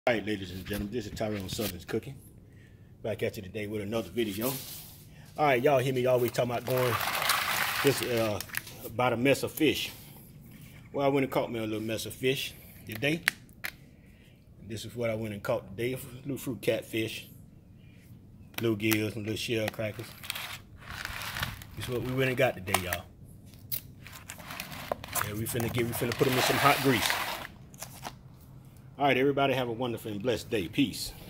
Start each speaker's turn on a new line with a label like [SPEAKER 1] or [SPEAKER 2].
[SPEAKER 1] All right, ladies and gentlemen, this is Tyrone Southern's Cooking. Back at you today with another video. All right, y'all hear me always talking about going this about a mess of fish. Well, I went and caught me a little mess of fish today. This is what I went and caught today: little fruit catfish, little gills, and little shell crackers. This is what we went and got today, y'all. Yeah, we finna put them in some hot grease. All right, everybody have a wonderful and blessed day. Peace.